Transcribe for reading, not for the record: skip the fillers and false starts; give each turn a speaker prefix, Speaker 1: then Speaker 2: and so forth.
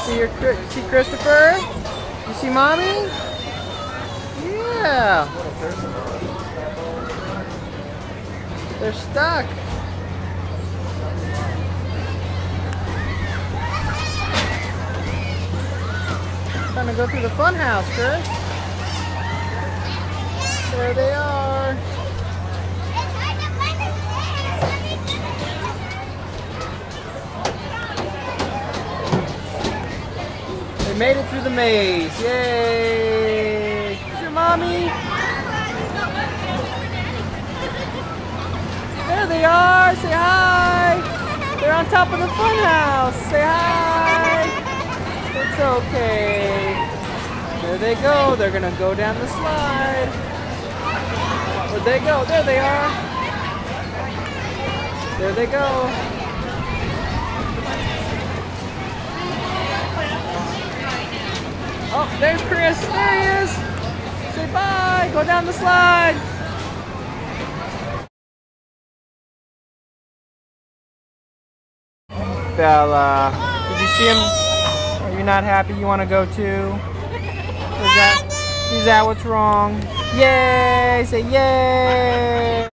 Speaker 1: See Christopher? You see mommy? Yeah. They're stuck. Trying to go through the fun house, Chris. There they are. They made it through the maze. Yay! Here's your mommy. There they are. Say hi. They're on top of the fun house. Say hi. It's okay. There they go. They're gonna go down the slide. Where'd they go? There they are. There they go. Oh, there's Chris. There he is. Say bye. Go down the slide. Bella, did you see him? Are you not happy? You want to go too? Is that what's wrong? Yay! Say yay!